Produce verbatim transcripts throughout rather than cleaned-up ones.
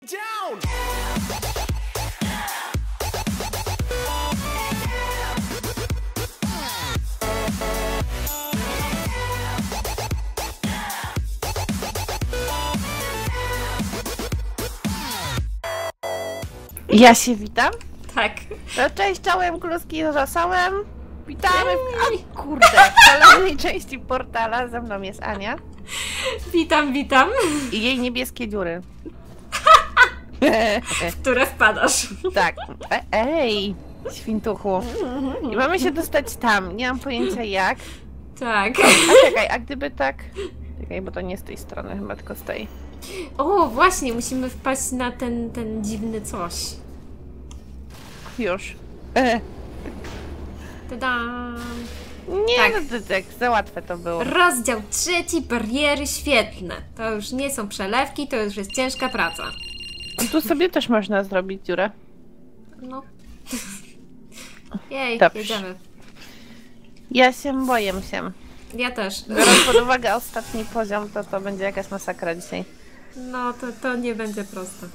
Down! Ja się witam. Tak. No, cześć, czołem, kluski z rosołem. Witamy w... A, kurde, w kolejnej części portala. Ze mną jest Ania. Witam, witam. I jej niebieskie dziury. W które wpadasz. Tak. E Ej, świntuchu. I mamy się dostać tam. Nie mam pojęcia jak. Tak. A czekaj, a gdyby tak... Czekaj, bo to nie z tej strony, chyba tylko z tej. O, właśnie, musimy wpaść na ten, ten dziwny coś. Już. E. Tadam. Nie, Tak. no to tak, za łatwe to było. Rozdział trzeci, bariery świetlne. To już nie są przelewki, to już jest ciężka praca. Tu sobie też można zrobić dziurę. No. Jej, Dobrze. jedziemy. Ja się boję się. Ja też. Biorąc pod uwagę ostatni poziom, to to będzie jakaś masakra dzisiaj. No, to, to nie będzie proste.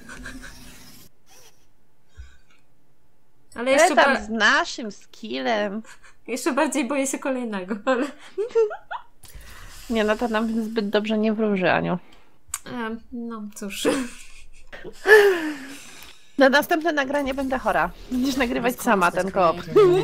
Ale jeszcze, Ale tam ba z naszym skillem. jeszcze bardziej boję się kolejnego, ale... Nie, no to nam zbyt dobrze nie wróży, Aniu. Em, No cóż. Na następne nagranie będę chora. Będziesz nagrywać sama ten koop.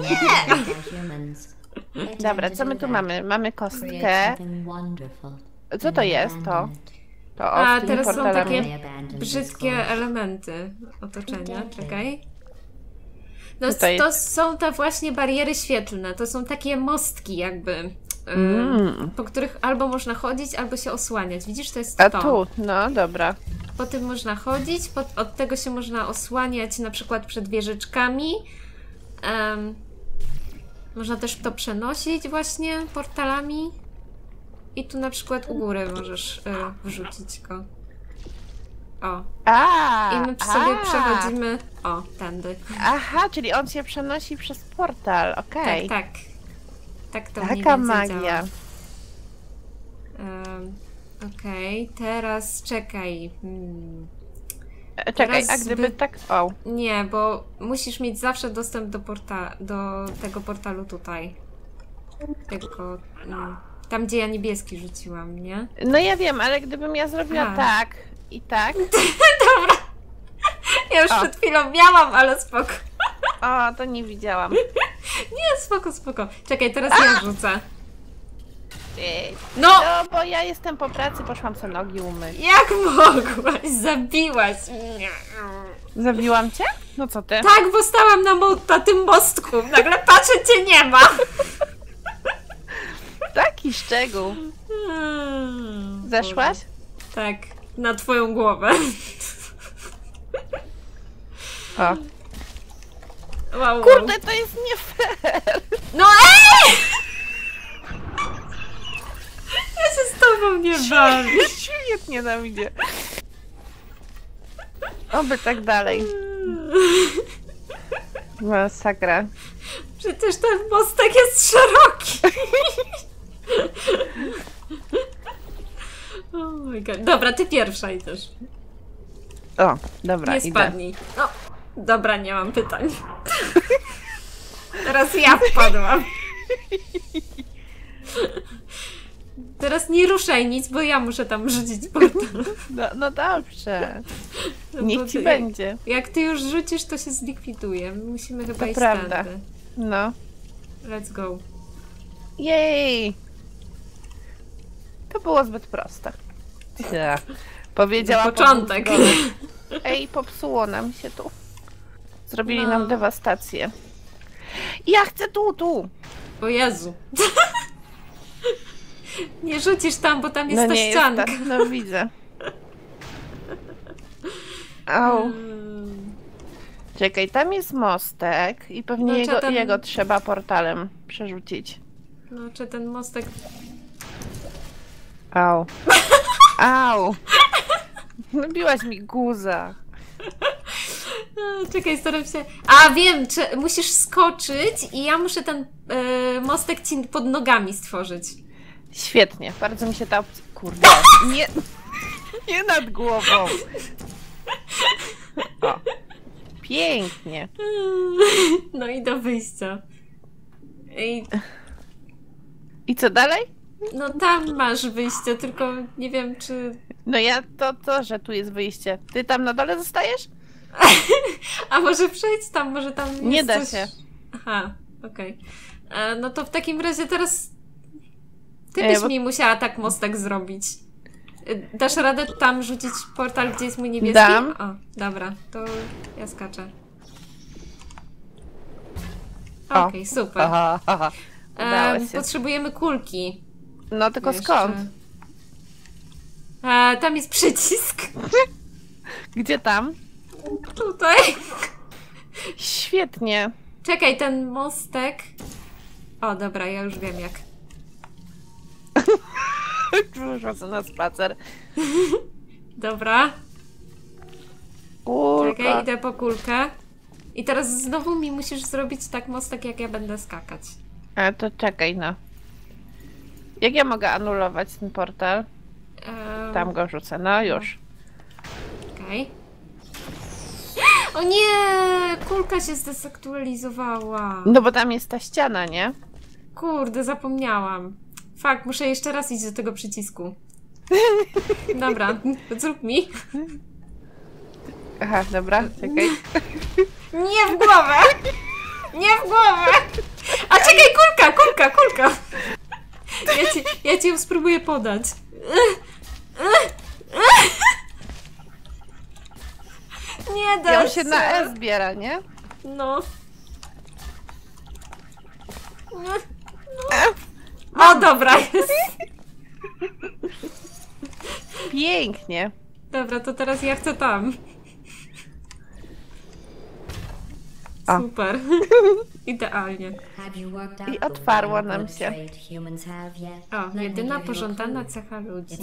Dobra, co my tu mamy? Mamy kostkę. Co to jest to? To A, o, z tymi teraz są portalami. takie brzydkie elementy otoczenia. Czekaj. No, Tutaj to jest. są te właśnie bariery świetlne. To są takie mostki jakby, y, Mm. po których albo można chodzić, albo się osłaniać. Widzisz, to jest A to. tu, no dobra. Po tym można chodzić, po, od tego się można osłaniać na przykład przed wieżyczkami. Em, można też to przenosić właśnie portalami. I tu na przykład u góry możesz y, wrzucić go. O. A, I my sobie a. przechodzimy. O, tędy. Aha, czyli on się przenosi przez portal, okej. Tak, tak. Tak to mniej Taka więcej magia. działa. Um, Okej, teraz czekaj. Hmm. E, Czekaj, Teraz a gdyby by- tak... O, Nie, bo musisz mieć zawsze dostęp do, porta do tego portalu tutaj. Tylko mm, tam, gdzie ja niebieski rzuciłam, nie? no ja wiem, ale gdybym ja zrobiła A. tak i tak... Ja już O. przed chwilą miałam, ale spoko. O, to nie widziałam. Nie, spoko, spoko. Czekaj, teraz ja rzucę. Ej, No! No, bo ja jestem po pracy, poszłam sobie nogi umyć. Jak mogłaś? Zabiłaś mnie. Zabiłam cię? No co ty? Tak, bo stałam na, mo na tym mostku. Nagle patrzę, cię nie ma. Taki szczegół. Hmm, Zeszłaś? Tak, na twoją głowę. O. Wow, wow. Kurde, to jest nie fair. No ej! Ja się z tobą nie bawię. Świetnie nienawidzę. Oby tak dalej. Masakra. Przecież ten mostek jest szeroki. Oh my god. Dobra, ty pierwsza idziesz. O, dobra, Nie idę. spadnij. No, dobra, nie mam pytań. Teraz ja wpadłam. Teraz nie ruszaj nic, bo ja muszę tam rzucić portal. No, no dobrze. No Niech bo ci ty- będzie. Jak ty już rzucisz, to się zlikwiduje. Musimy chyba To iść prawda. tędy. No. Let's go. Jej! To było zbyt proste. Ja. Powiedziałam. Na początek. po dwóch stronach. Ej, popsuło nam się tu. Zrobili No. nam dewastację. Ja chcę tu, tu! O Jezu. Nie rzucisz tam, bo tam jest No ta nie ścianka. jest tak, no widzę. Au. Mm. Czekaj, tam jest mostek i pewnie No, jego, ten- jego trzeba portalem przerzucić. No, czy ten mostek... Au. Au. Nabiłaś mi guza. A, czekaj, staram się... A, wiem, czy musisz skoczyć i ja muszę ten e, mostek ci pod nogami stworzyć. Świetnie, bardzo mi się ta opcja... Kurde, nie, nie nad głową. Pięknie. No i do wyjścia. I I co dalej? no tam masz wyjście, tylko nie wiem czy... No ja to, to, że tu jest wyjście. Ty tam na dole zostajesz? A może przejdź tam, może tam jest Nie da coś... się. Aha, okej. Okay. No to w takim razie teraz ty Ej, byś bo... mi musiała tak mostek zrobić. Dasz radę tam rzucić portal, gdzie jest mój niebieski? Dam. O, dobra, to ja skaczę. O. Okej, okay, super. Aha, aha. Udało Um, się. potrzebujemy kulki. No tylko Jeszcze. skąd? A, tam jest przycisk. Gdzie tam? Tutaj. Świetnie. Czekaj, ten mostek. O, dobra, ja już wiem jak. Wyszła na spacer. Dobra. Kurka. Czekaj, idę po kulkę. I teraz znowu mi musisz zrobić tak mostek, jak ja będę skakać. Ale to czekaj, no. Jak ja mogę anulować ten portal? Um, Tam go rzucę, no już. Okej. Okay. O nie! Kulka się zdezaktualizowała. No bo tam jest ta ściana, nie? Kurde, zapomniałam. Fakt, muszę jeszcze raz iść do tego przycisku. Dobra, zrób mi. Aha, dobra, czekaj. Nie w głowę! Nie w głowę! A czekaj, kulka, kulka, kulka! Ja ci, ja ci ją spróbuję podać. Nie da Ja się. się na E zbiera, nie? No. E, O, dobra, jest. pięknie. Dobra, to teraz ja chcę tam. O. Super. Idealnie. I otwarło nam się. O, jedyna pożądana cecha ludzi.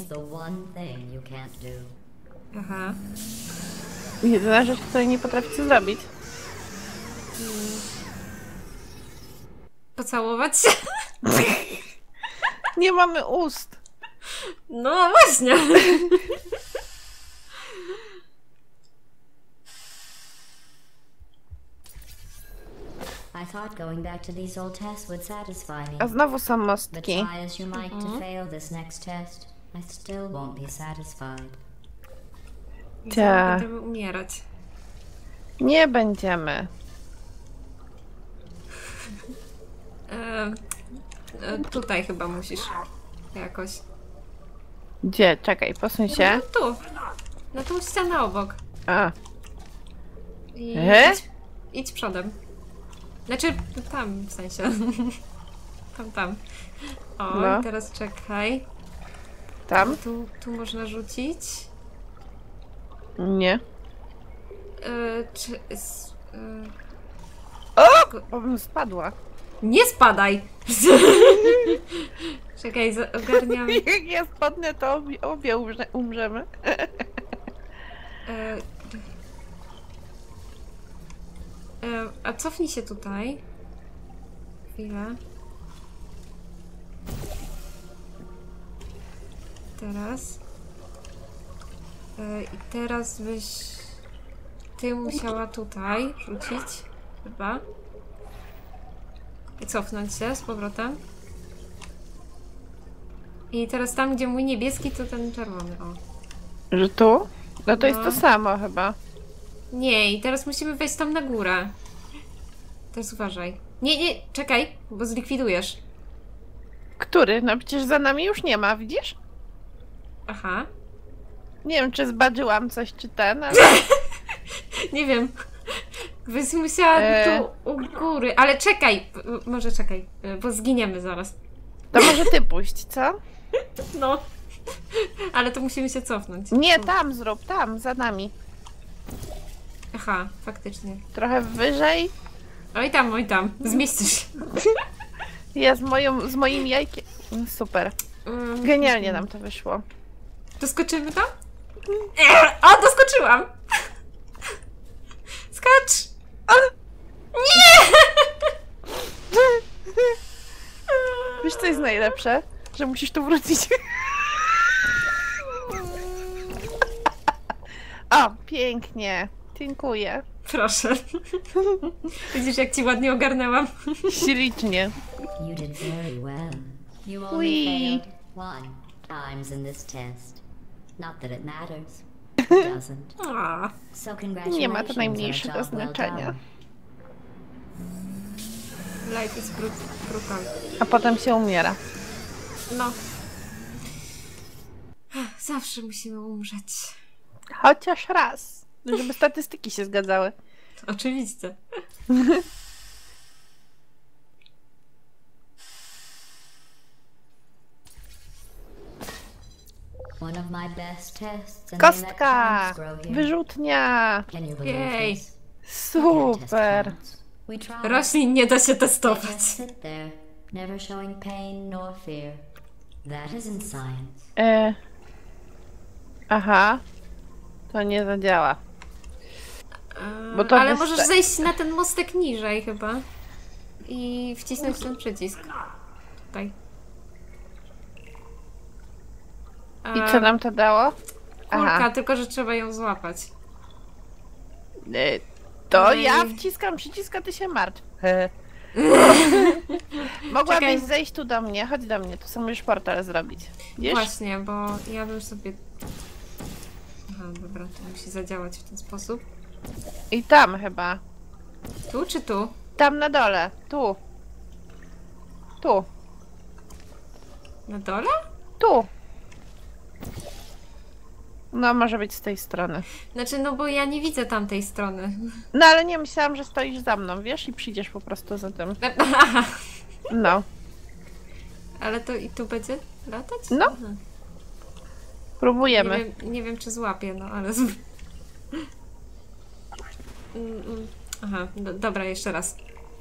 Aha. Jedyna rzecz, której nie potraficie zrobić. Pocałować się? Nie mamy ust. No właśnie. I thought going back to these old tests would satisfy me. A znowu są But mostki. try as you might to fail this next test, I still won't be satisfied. I Ta. zaraz będziemy umierać. Nie będziemy. E, e, tutaj chyba musisz. Jakoś. Gdzie? Czekaj, posuń się. No tu. Na tą ścianę obok. A. I E? idź, idź przodem. Znaczy tam w sensie. Tam, tam. O, No. i teraz czekaj. Tam? Tu, tu można rzucić. Nie. E, czy... S, e, O! Bo bym spadła. nie spadaj! Czekaj, za- ogarniam. Jak ja spadnę, to obie, obie umrze, umrzemy. E, e, a cofnij się tutaj. Chwilę. Teraz. E, I teraz byś ty musiała tutaj rzucić. Chyba. I cofnąć się z powrotem. I teraz tam, gdzie mój niebieski, to ten czerwony. O. Że tu? No to jest No. to samo chyba. Nie, i teraz musimy wejść tam na górę. Teraz uważaj. Nie, nie, czekaj, bo zlikwidujesz. Który? No przecież za nami już nie ma, widzisz? Aha. Nie wiem, czy zbadżyłam coś, czy ten, ale... Nie wiem. Byś musiała E. tu u góry. Ale czekaj, p- może czekaj, bo zginiemy zaraz. To może ty puść, co? No. Ale to musimy się cofnąć. Nie, tam zrób, tam, za nami. Aha, faktycznie. Trochę wyżej. Oj tam, oj tam. Zmieścisz się. Ja z, moją, z moim jajkiem. Super. Mm, Genialnie nam to wyszło. Doskoczymy tam? O, doskoczyłam! Skacz! Nie! Wiesz, co jest najlepsze? Że musisz tu wrócić. O, pięknie. Dziękuję. Proszę. Widzisz, jak ci ładnie ogarnęłam? Ślicznie. You did very well. You only Whee! failed one times in this test. Not that it matters. It doesn't. A, So congratulations. Nie ma to on a najmniejszego job well znaczenia. done. life is brut brutal. A potem się umiera. No. Zawsze musimy umrzeć. Chociaż raz. Żeby statystyki się zgadzały. Oczywiście. One of my best tests and they let Kostka! plants grow here. Wyrzutnia! Can you believe Jej. this? Super! We tried. Roślin nie da się They testować. just sit there, never showing pain nor fear. That isn't science. E... Aha. To nie zadziała. Bo to Ale wysta- możesz zejść na ten mostek niżej chyba. I wcisnąć ten przycisk. Tutaj. I co nam to dało? Kulka, Aha. tylko że trzeba ją złapać. E, To Ej. ja wciskam przycisk, a ty się martw. E. Mogłabyś Czekaj. zejść tu do mnie, chodź do mnie, tu sobie możesz portal zrobić. Wiesz? Właśnie, bo ja bym sobie... Aha, dobra, to musi zadziałać w ten sposób. I tam chyba. Tu czy tu? Tam na dole, tu. Tu, Na dole? tu. No, może być z tej strony. Znaczy, no bo ja nie widzę tamtej strony. No, ale nie myślałam, że stoisz za mną, wiesz? I przyjdziesz po prostu za tym. Aha, No, ale to i tu będzie latać? No. Aha. Nie próbujemy. wiem, nie wiem, czy złapię, no ale... z- Mm, mm. Aha, do, dobra, jeszcze raz.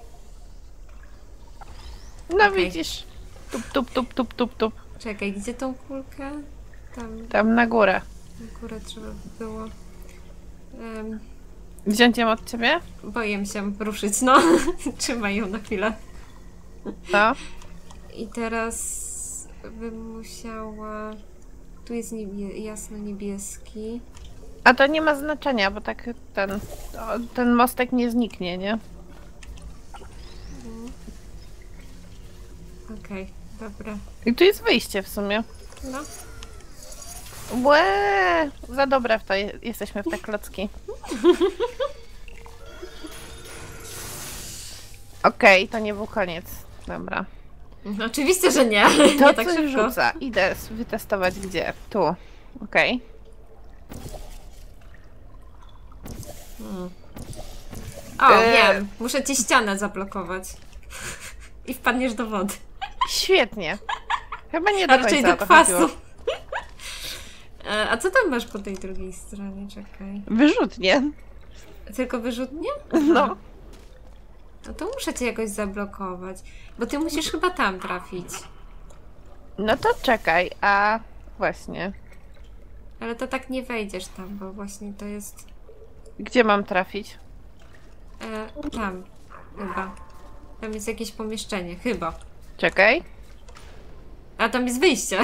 No okej. widzisz. Tup, tup, tup, tup, tup, tup. Czekaj, gdzie tą kulkę? Tam Tam na górę. na górę trzeba by było... Em, Wziąć ją od ciebie? boję się ruszyć, no. Trzymaj ją na chwilę. No. I teraz bym musiała... Tu jest niebie... jasno-niebieski. A to nie ma znaczenia, bo tak ten, o, ten mostek nie zniknie, nie? Okej, dobra. I tu jest wyjście w sumie. No. Łe, za dobre w to je, jesteśmy w te klocki. Okej, to nie był koniec. Dobra. Oczywiście, że nie. To nie tak coś szybko. rzuca. Idę wytestować gdzie. Tu. Okej. Hmm. O, Eee. wiem. Muszę ci ścianę zablokować. I wpadniesz do wody. Świetnie. Chyba nie do A końca raczej o do to kwasu. chodziło. E, A co tam masz po tej drugiej stronie? Czekaj. Wyrzutnie. Tylko wyrzutnie? No. No to muszę cię jakoś zablokować. Bo ty musisz chyba tam trafić. No to czekaj, a właśnie. Ale to tak nie wejdziesz tam, bo właśnie to jest... Gdzie mam trafić? E, tam. Chyba. Tam jest jakieś pomieszczenie. Chyba. Czekaj. A tam jest wyjście.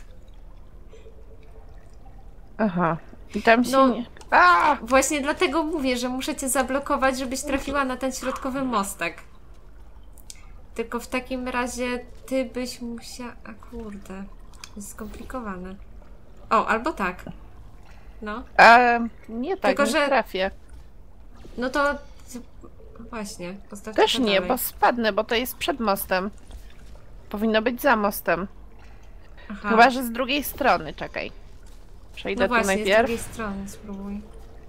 Aha. I tam się No. nie... A! Właśnie dlatego mówię, że muszę cię zablokować, żebyś trafiła na ten środkowy mostek. Tylko w takim razie ty byś musiała... A kurde. To jest skomplikowane. O, albo tak. No. A nie tak, Tylko, nie że- trafię. No to... Właśnie. Postaw Też trochę nie, dalej. bo spadnę, bo to jest przed mostem. Powinno być za mostem. Aha. Chyba, że z drugiej strony, czekaj. Przejdę No tu właśnie, z najpierw. drugiej strony spróbuj.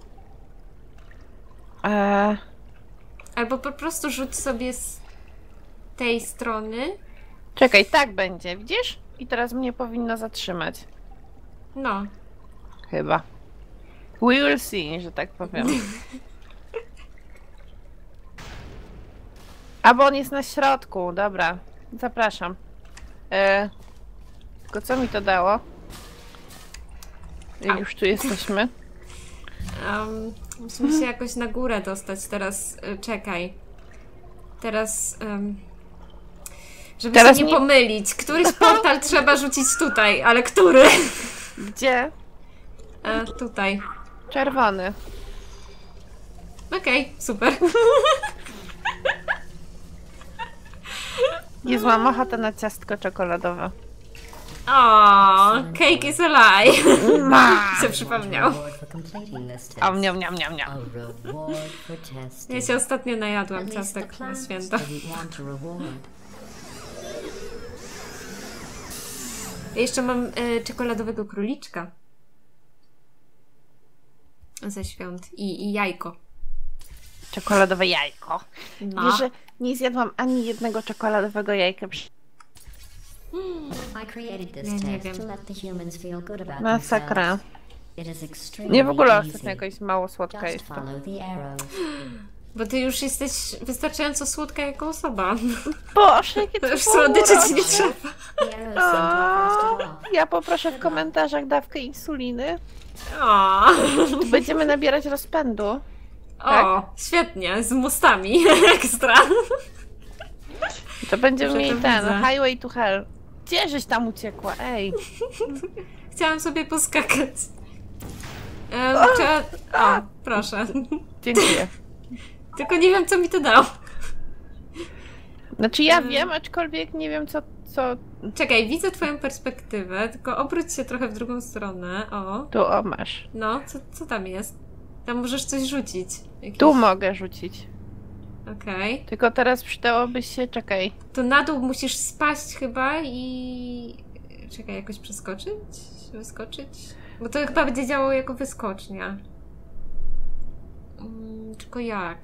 Eee, Albo po prostu rzuć sobie z tej strony. czekaj, tak będzie, widzisz? I teraz mnie powinno zatrzymać. No. Chyba. We will see, że tak powiem. A bo on jest na środku, dobra. Zapraszam. E, tylko co mi to dało? Jak Au. już tu jesteśmy. Um, musimy się jakoś na górę dostać teraz. y, Czekaj. Teraz. Um, żeby Teraz się nie nie- pomylić. Któryś portal trzeba rzucić tutaj, ale który? Gdzie? E, tutaj. Czerwony. Okej, okay, super. Jezu, mam ochotę na ciastko czekoladowe. O, cake is alive. się przypomniał. O, miam, miam, miam, miam. Ja się ostatnio najadłam ciastek na święta. Ja jeszcze mam y, czekoladowego króliczka. Ze świąt. I, i jajko. Czekoladowe jajko. No. Wiesz, że nie zjadłam ani jednego czekoladowego jajka. Ja nie wiem. Masakra. Nie, w ogóle ostatnio jakoś mało słodka jest. Bo ty już jesteś wystarczająco słodka jako osoba. Boże, jakie to już słodyczy ci nie trzeba. O, ja poproszę w komentarzach dawkę insuliny. O. Będziemy nabierać rozpędu. O, tak? Świetnie, z mostami ekstra. To będziemy mieli ten, widzę. highway to hell. Gdzie żeś tam uciekła, ej? Chciałam sobie poskakać. Um, trzeba... O, proszę. Dziękuję. Tylko nie wiem, co mi to dało. Znaczy ja wiem, aczkolwiek nie wiem, co... co... Czekaj, widzę twoją perspektywę, tylko obróć się trochę w drugą stronę. O. Tu, o, masz. No, co, co tam jest? Tam możesz coś rzucić. Jakiś... Tu mogę rzucić. Okej. Okay. Tylko teraz przydałoby się... Czekaj. To na dół musisz spaść chyba i... Czekaj, jakoś przeskoczyć? Wyskoczyć? Bo to chyba będzie działało jako wyskocznia. Hmm, tylko jak?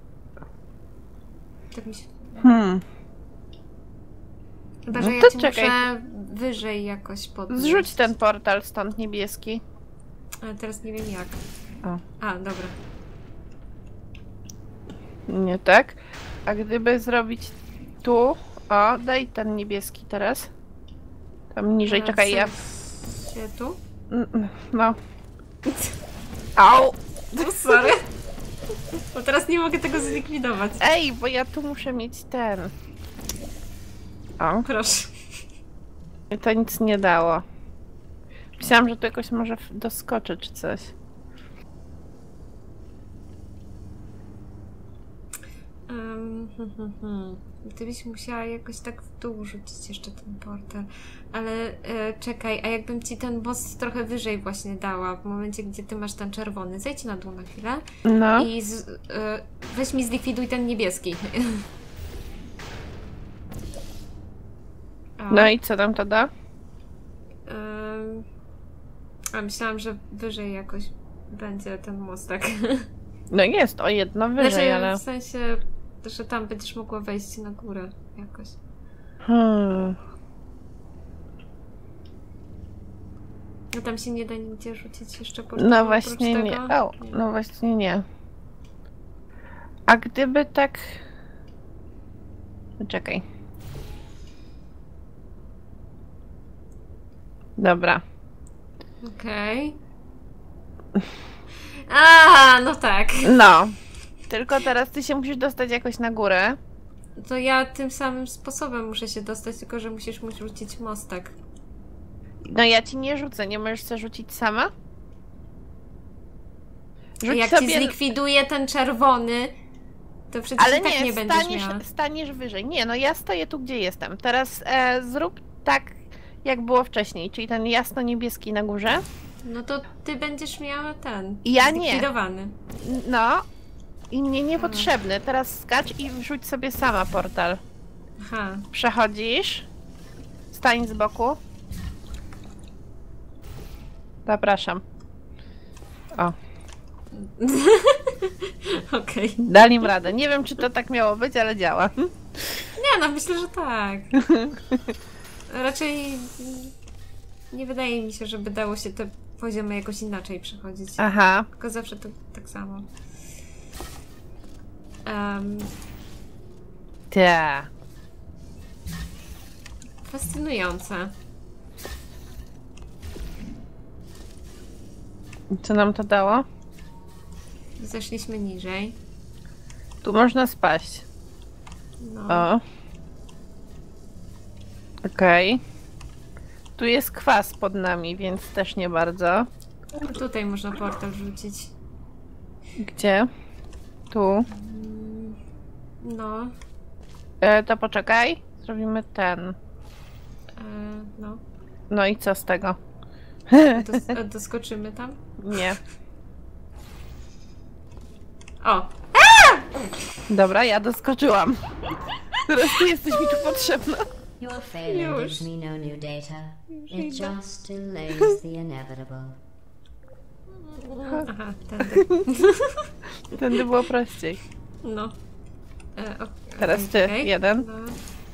Tak mi się... Hmm. Chyba, że no ja to ci czekaj. muszę wyżej jakoś podnieść. Zrzuć ten portal stąd niebieski. Ale teraz nie wiem jak. O. A, dobra. Nie tak. A gdyby zrobić tu... O, daj ten niebieski teraz. Tam niżej, A czekaj, co ja... się tu? No. Au! No, sorry. Bo teraz nie mogę tego zlikwidować. Ej, bo ja tu muszę mieć ten. O. Proszę. I to nic nie dało. Myślałam, że tu jakoś może doskoczy czy coś. Um, hmm, hmm, hmm. Gdybyś musiała jakoś tak w dół rzucić jeszcze ten portal. Ale e, czekaj, a jakbym ci ten boss trochę wyżej właśnie dała, w momencie, gdzie ty masz ten czerwony. Zejdź na dół na chwilę. No. I z, e, weź mi zlikwiduj ten niebieski. No i co tam to da? Um, a myślałam, że wyżej jakoś będzie ten mostek. No jest, o jedno wyżej, Znaczy, ale... w sensie, że tam będziesz mogła wejść na górę jakoś. Hmm. No tam się nie da nigdzie rzucić jeszcze portalu. No właśnie tego? nie. O, no właśnie nie. A gdyby tak... Czekaj. Dobra. Okej. Okay. A, no tak. No. Tylko teraz ty się musisz dostać jakoś na górę. To ja tym samym sposobem muszę się dostać, tylko że musisz mu rzucić mostek. No ja ci nie rzucę, nie możesz sobie rzucić sama? Rzuć jak sobie... ci zlikwiduję ten czerwony, to przecież ale i tak nie, nie będziesz staniesz, miała. staniesz wyżej. Nie, no ja stoję tu, gdzie jestem. Teraz e, zrób tak, jak było wcześniej, czyli ten jasno-niebieski na górze. No to ty będziesz miała ten, ja zlikwidowany. Nie. No i mnie niepotrzebny. Teraz skacz i wrzuć sobie sama portal. Aha. Przechodzisz. Stań z boku. Zapraszam. O. Okej. Okay. Dali im radę. Nie wiem, czy to tak miało być, ale działa. Nie, no myślę, że tak. Raczej nie wydaje mi się, żeby dało się te poziomy jakoś inaczej przechodzić. Aha. Tylko zawsze to tak samo. Um, Ta. Fascynujące. Co nam to dało? Zeszliśmy niżej. Tu można spaść. No. O. Okej. Okay. Tu jest kwas pod nami, więc też nie bardzo. Tutaj można portal rzucić. Gdzie? Tu. No. E, to poczekaj. Zrobimy ten. E, no. No i co z tego? Dos a doskoczymy tam? Nie. O! Dobra, ja doskoczyłam. Teraz ty jesteś mi tu potrzebna. Your failure Już. gives me no new data. It idę. just delays the inevitable. Aha, tędy. Tędy było prościej. No. E, ok, Teraz ty, okej. jeden. No.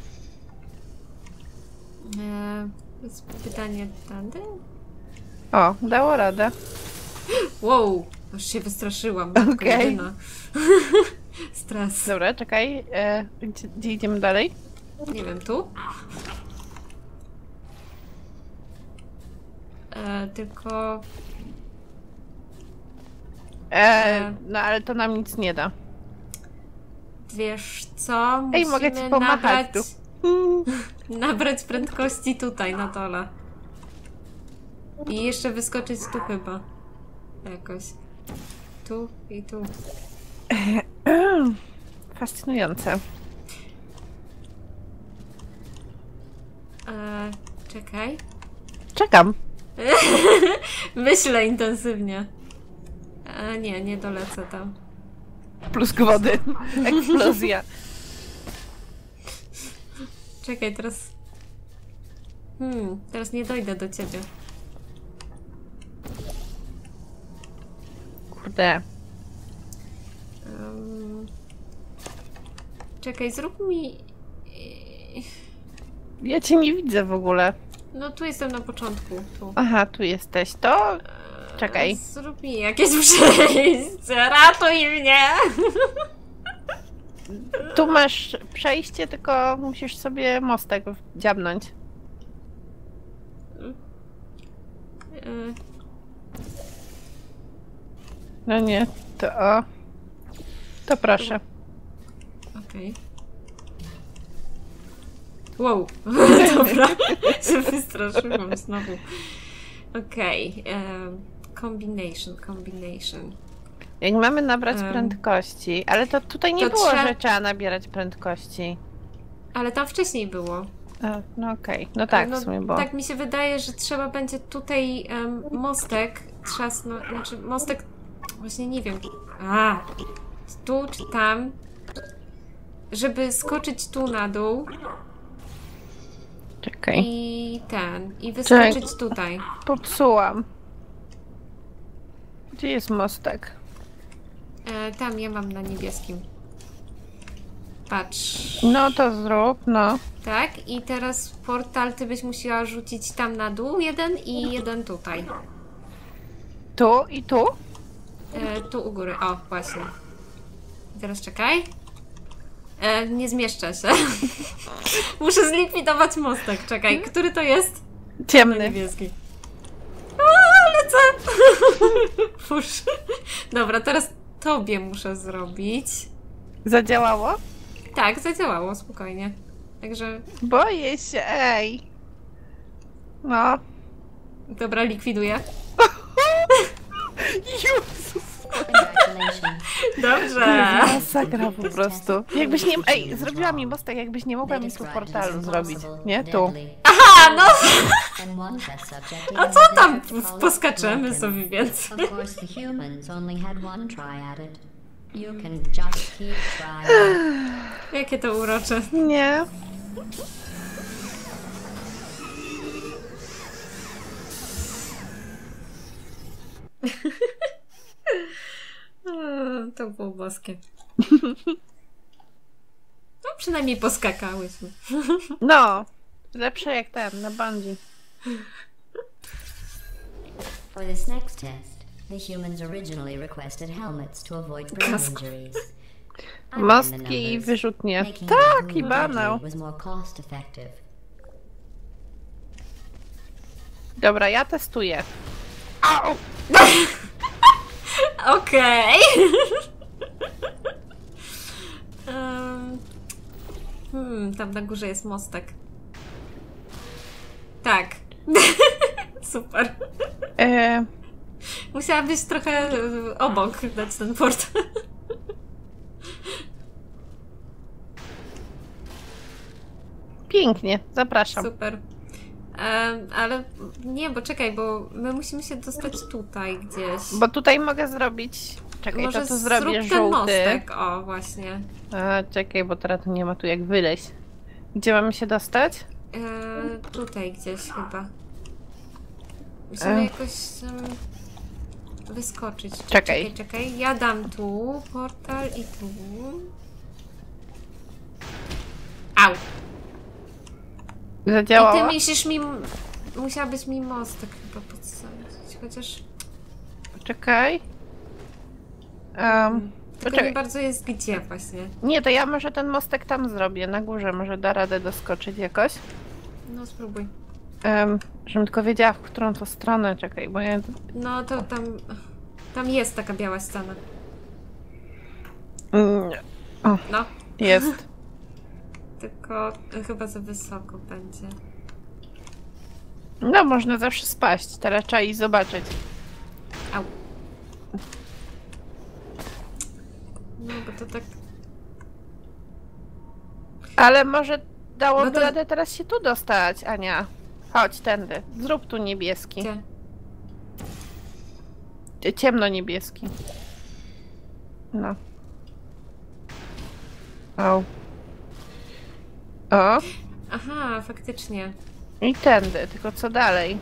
E, jest pytanie tędy? O, dało radę. Wow! Aż się wystraszyłam. Matko Okej. jedyna. Stres. Dobra, czekaj. E, gdzie, gdzie idziemy dalej? Nie wiem, tu? E, tylko... E, no ale to nam nic nie da. Wiesz co? Musimy Ej, mogę ci pomachać nabrać, tu. nabrać prędkości tutaj na dole. I jeszcze wyskoczyć tu chyba. Jakoś. Tu i tu. Fascynujące. E, czekaj. Czekam. Myślę intensywnie. E, nie, nie dolecę tam. Plusk wody. Eksplozja. Czekaj, teraz... Hmm, teraz nie dojdę do ciebie. Kurde. Um, czekaj, zrób mi... Ja cię nie widzę w ogóle. No tu jestem na początku, tu. Aha, tu jesteś. To... Czekaj. Zrób mi jakieś przejście, ratuj mnie! Tu masz przejście, tylko musisz sobie mostek dziabnąć. E, No nie, to o. To proszę. Okej. Wow, dobra, się wystraszyłam znowu. Okej, em, combination, combination. Jak mamy nabrać Em, prędkości, ale to tutaj nie to było, trze- że trzeba nabierać prędkości. Ale tam wcześniej było. A, no okej, no tak no, w sumie było. Tak mi się wydaje, że trzeba będzie tutaj em, mostek trzasnąć, znaczy mostek, właśnie nie wiem, a, tu czy tam, żeby skoczyć tu na dół Czekaj, i ten, i wyskoczyć tutaj. popsułam. Gdzie jest mostek? E, tam ja mam na niebieskim. Patrz. No to zrób, no. Tak, i teraz portal ty byś musiała rzucić tam na dół jeden i jeden tutaj. Tu i tu? E, tu u góry, o właśnie. I teraz czekaj. E, nie zmieszczę się. Muszę zlikwidować mostek, czekaj. Który to jest? Ciemny. Niebieski. A, lecę! Fusz. Dobra, teraz tobie muszę zrobić. Zadziałało? Tak, zadziałało, spokojnie. Także, Boję się, ej. No. dobra, likwiduję. Jezus. Congratulations. Dobrze. Masakra po prostu. Jakbyś nie... Ej, zrobiła mi mostek, jakbyś nie mogła mi tu w portalu zrobić. Nie? Tu. Aha, no! And one test subject A even co tam? dared to call it Poskaczemy broken. sobie więcej. Of course, the humans only had one try at it. You can just keep trying. Jakie to urocze. Nie. O, to było boskie. No przynajmniej poskakałyśmy. No. Lepsze jak ten, na bungee. For this next test, the humans originally requested helmets to avoid brain Kask. injuries. I ran the Mostki i numbers, wyrzutnie. making Tak, the i blue banał. bungee was more cost effective. Dobra, ja testuję. Au! Okej. um, hmm, tam na górze jest mostek. Tak. Super. E, Musiałabyś trochę e, obok dać ten portal. Pięknie, zapraszam. Super. E, ale nie, bo czekaj, bo my musimy się dostać tutaj gdzieś. Bo tutaj mogę zrobić... Czekaj, Może to tu zrobię zrób ten żółty. mostek, o właśnie. A, czekaj, bo teraz tu nie ma tu jak wyleźć. Gdzie mamy się dostać? E, tutaj gdzieś chyba. Musimy E. jakoś um, wyskoczyć. Czekaj. czekaj, czekaj. Ja dam tu portal i tu. Au! I Zadziałało? ty musisz mi... Musiałabyś mi mostek chyba podstawić, chociaż... Czekaj. Um, Tylko poczekaj. nie bardzo jest gdzie właśnie. Nie, to ja może ten mostek tam zrobię, na górze. Może da radę doskoczyć jakoś. No spróbuj. Um, żebym tylko wiedziała, w którą to stronę. Czekaj, bo ja... No to tam... Tam jest taka biała ściana. Mm, o, No. jest. Tylko chyba za wysoko będzie. No, można zawsze spaść. Teraz trzeba iść zobaczyć. Au. No bo to tak... Ale może dałoby No to- radę teraz się tu dostać, Ania. Chodź tędy. Zrób tu niebieski. Gdzie? Cie- Ciemno-niebieski. No. O. O. Aha, faktycznie. I tędy, tylko co dalej?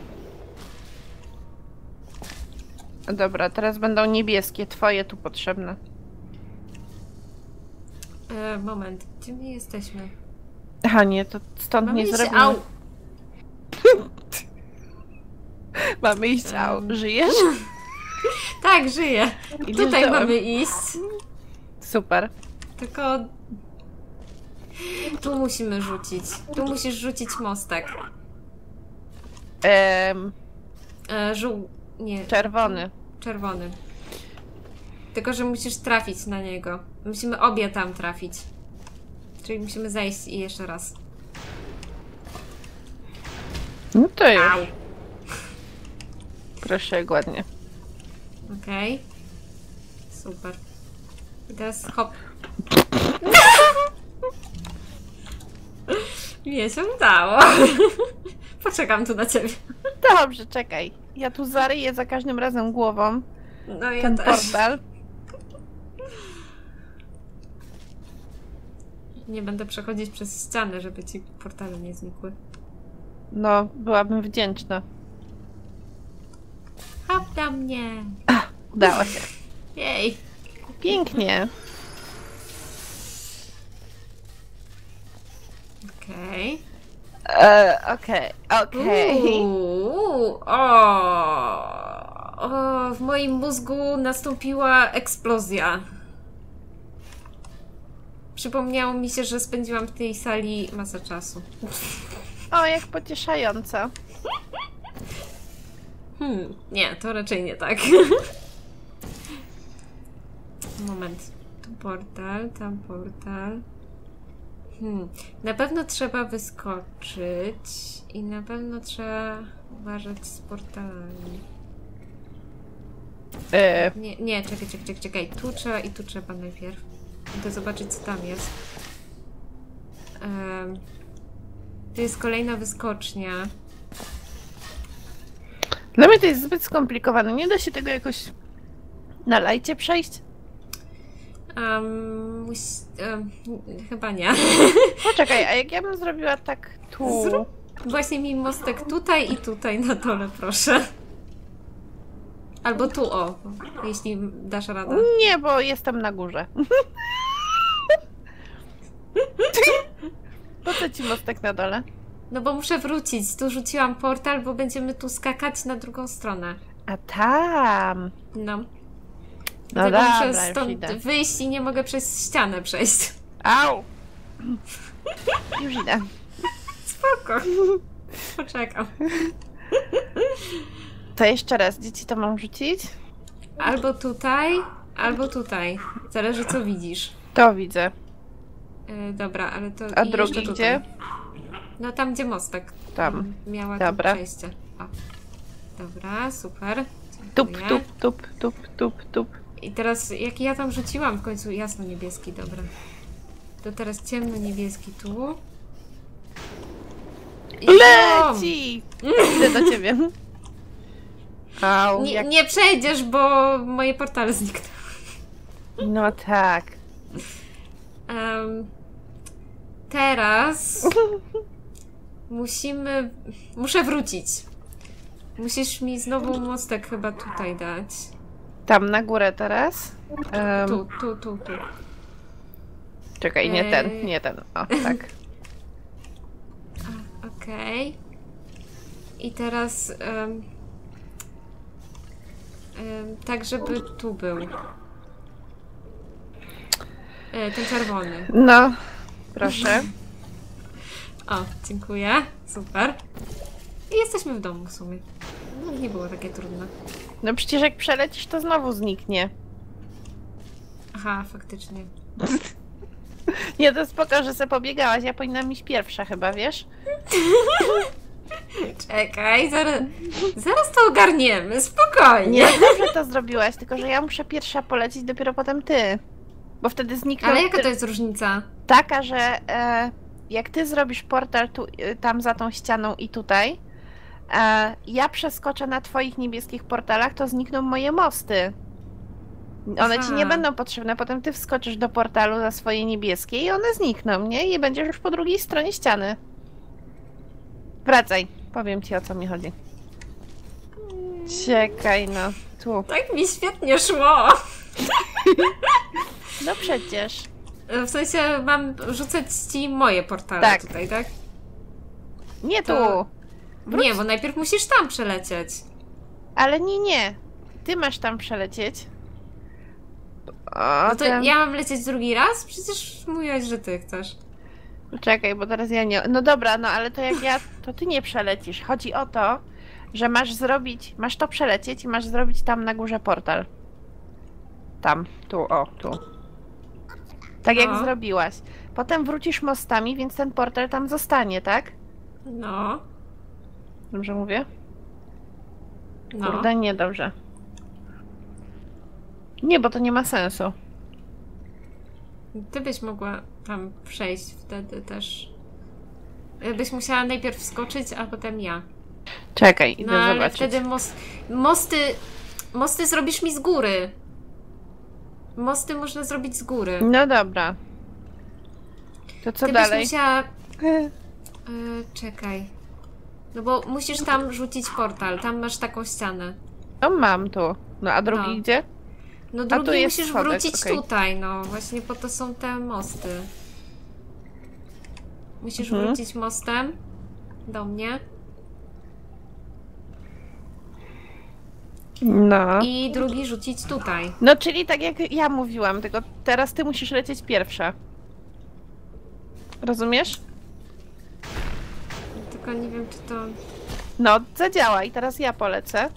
Dobra, teraz będą niebieskie, twoje tu potrzebne. E, moment, gdzie my jesteśmy? Aha, nie, to stąd Mamy nie iść... zrobimy. Au! Mamy iść, au. Em. Żyjesz? Tak, żyję. Idziesz Tutaj dołem. mamy iść. Super. Tylko... Tu musimy rzucić. Tu musisz rzucić mostek. Em, E, żół... Nie. czerwony. Czerwony. Tylko, że musisz trafić na niego. Musimy obie tam trafić. Czyli musimy zejść i jeszcze raz. No to już. Au! Proszę, jak ładnie. Okej. Super. I teraz hop. Mnie się udało. Poczekam tu na ciebie. Dobrze, czekaj. Ja tu zaryję za każdym razem głową No ja ten też. portal. Nie będę przechodzić przez ścianę, żeby ci portale nie znikły. No, byłabym wdzięczna. Hop na mnie! Udało się. Jej! Pięknie. Okej. E, Okej, okej. Uuu, o, o, w moim mózgu nastąpiła eksplozja. Przypomniało mi się, że spędziłam w tej sali masę czasu. O, jak pocieszająco. Hmm, nie, to raczej nie tak. Moment. Tu portal, tam portal. Hmm. Na pewno trzeba wyskoczyć i na pewno trzeba uważać z portalami. E, Nie, nie, czekaj, czekaj, czekaj, czekaj. Tu trzeba i tu trzeba najpierw. Idę zobaczyć, co tam jest. Um, tu jest kolejna wyskocznia. Dla mnie to jest zbyt skomplikowane. Nie da się tego jakoś na lajcie przejść? Um, muś, um, chyba nie. Poczekaj, a jak ja bym zrobiła tak tu? Zrób właśnie mi mostek tutaj i tutaj na dole, proszę. Albo tu, o, jeśli dasz radę. Nie, bo jestem na górze. Po co ci mostek na dole? No bo muszę wrócić. Tu rzuciłam portal, bo będziemy tu skakać na drugą stronę. A tam. No. No Dlatego dobra, muszę już stąd idę. wyjść i nie mogę przez ścianę przejść. Au! Już idę. Spoko. Poczekam. To jeszcze raz, dzieci to mam rzucić? Albo tutaj, albo tutaj. Zależy, co widzisz. To widzę. Yy, dobra, ale to A i drugi jeszcze gdzie? tutaj. No tam, gdzie mostek. Tam. Miała Dobra. tu przejście. O. Dobra, super. Tup, Dziękuję. tup, tup, tup, tup, tup. I teraz, jak ja tam rzuciłam w końcu jasno-niebieski, dobra. To teraz ciemno-niebieski tu. Leci! Idę do ciebie. Au, Nie, jak... nie przejdziesz, bo moje portale znikną. No tak. Um, teraz musimy... Muszę wrócić. Musisz mi znowu mostek chyba tutaj dać. Tam na górę teraz. Um, Tu, tu, tu, tu. czekaj, nie Ej. ten, nie ten. O, tak. Okej. Okay. I teraz... Um, um, tak, żeby tu był. E, ten czerwony. No, proszę. O, dziękuję. Super. I jesteśmy w domu w sumie. No, nie było takie trudne. No przecież jak przelecisz, to znowu zniknie. Aha, faktycznie. Nie, to spoko, że se pobiegałaś. Ja powinnam iść pierwsza chyba, wiesz? Czekaj, zaraz, zaraz to ogarniemy, spokojnie. Nie, dobrze to zrobiłaś, tylko że ja muszę pierwsza polecieć, dopiero potem ty. Bo wtedy znikną... Ale jaka to jest różnica? Taka, że e, jak ty zrobisz portal tu, e, tam za tą ścianą i tutaj, e, ja przeskoczę na twoich niebieskich portalach, to znikną moje mosty. One Aha. ci nie będą potrzebne, potem ty wskoczysz do portalu za swoje niebieskie i one znikną, nie? I będziesz już po drugiej stronie ściany. Wracaj, powiem ci, o co mi chodzi. Czekaj, no, tu. Tak mi świetnie szło. No przecież. W sensie mam rzucać ci moje portale Tak. tutaj, tak? Nie tu. To- Wróć. Nie, bo najpierw musisz tam przelecieć. Ale nie, nie. Ty masz tam przelecieć. O, No to tam- ja mam lecieć drugi raz? Przecież mówiłaś, że ty chcesz. Czekaj, bo teraz ja nie... No dobra, no ale to jak ja... To ty nie przelecisz. Chodzi o to, że masz zrobić... Masz to przelecieć i masz zrobić tam na górze portal. Tam, tu, o, tu. Tak jak No. zrobiłaś. Potem wrócisz mostami, więc ten portal tam zostanie, tak? No, Dobrze mówię? no. Kurde, nie, dobrze. Nie, bo to nie ma sensu. Ty byś mogła tam przejść wtedy też. Byś musiała najpierw wskoczyć, a potem ja. Czekaj, idę No ale zobaczyć. wtedy most, mosty... Mosty zrobisz mi z góry. Mosty można zrobić z góry. No dobra. To co Ty dalej? byś musiała... Yy, czekaj. No bo musisz tam rzucić portal. Tam masz taką ścianę. No mam tu. No a drugi No. gdzie? No tu drugi jest musisz schodek, wrócić okej. tutaj, no. Właśnie po to są te mosty. Musisz Mhm. wrócić mostem do mnie. No. I drugi rzucić tutaj. No czyli tak jak ja mówiłam, tylko teraz ty musisz lecieć pierwsza. Rozumiesz? Tylko nie wiem, czy to... No, zadziała i teraz ja polecę.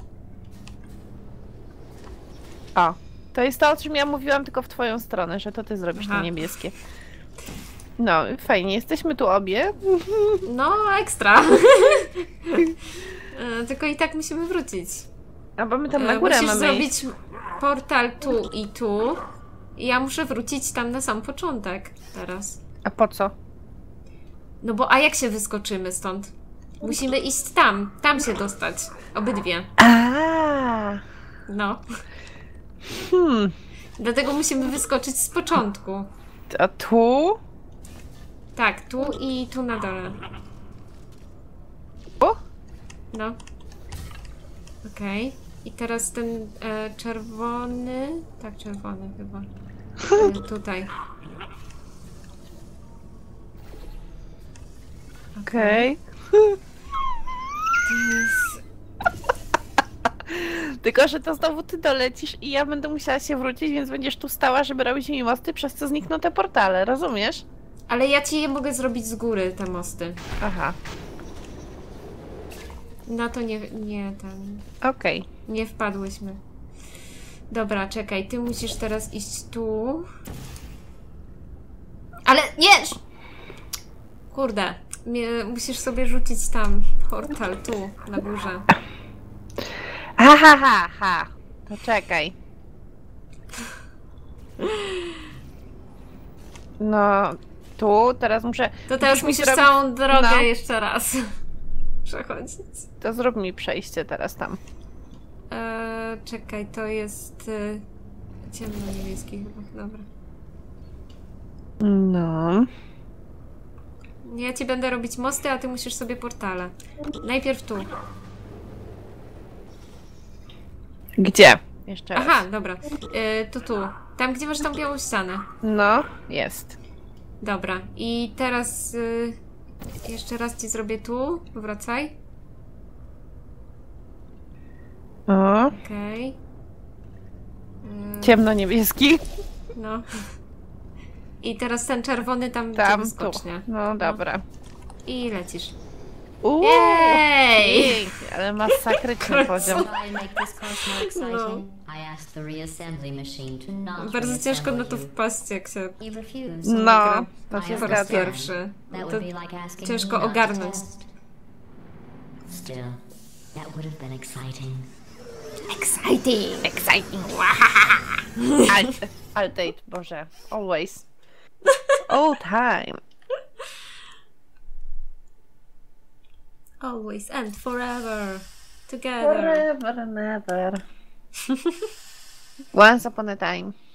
O, to jest to, o czym ja mówiłam, tylko w twoją stronę, że to ty zrobisz Aha. te niebieskie. No, fajnie, jesteśmy tu obie. No, ekstra. E, Tylko i tak musimy wrócić. A bo my tam na E, górę Musisz mamy zrobić iść. portal tu i tu. I ja muszę wrócić tam na sam początek teraz. A po co? No bo a jak się wyskoczymy stąd? Musimy iść tam, tam się dostać. Obydwie. A, No. hmm. Dlatego musimy wyskoczyć z początku. A tu? Tak, tu i tu na dole. O? No. Okej. I teraz ten e, czerwony... Tak, czerwony chyba. E, tutaj. Okej. To jest... Tylko, że to znowu ty dolecisz i ja będę musiała się wrócić, więc będziesz tu stała, żeby robić mi mosty, przez co znikną te portale, rozumiesz? Ale ja ci je mogę zrobić z góry, te mosty. Aha, Na to nie, nie, ten, okej. nie wpadłyśmy. Dobra, czekaj, ty musisz teraz iść tu. Ale nie! Kurde, mnie, musisz sobie rzucić tam portal, tu, na górze. Ha, ha, ha, ha. To czekaj. No, tu, teraz muszę... To teraz musisz mi musisz zrobić- całą drogę no. jeszcze raz. przechodzić. To zrób mi przejście teraz tam. Eee, czekaj, to jest y, ciemno-niebieski chyba, dobra. No. Ja ci będę robić mosty, a ty musisz sobie portale. Najpierw tu. Gdzie? Jeszcze raz. Aha, dobra. Yy, to tu. Tam, gdzie masz tą białą ścianę. No, jest. Dobra. I teraz yy, jeszcze raz ci zrobię tu. Wracaj. O, Okej. Yy, ciemno-niebieski. no. I teraz ten czerwony tam, gdzie Tam, tu. wyskocznie. No, dobra. I lecisz. Uuu, Jej! pięknie, ale masakryczny poziom. To try and make this course more exciting, I asked the reassembly machine to not Bardzo ciężko na to reassemble wpaść, jak się you. He refused. No, to I się po raz zgadza. pierwszy. That To would be like asking ciężko me not to ogarnąć. test. Still, that would have been exciting. Exciting! Exciting. Alt, altate, Boże. Always. All time. Always and forever. Together. Forever and ever. Once upon a time.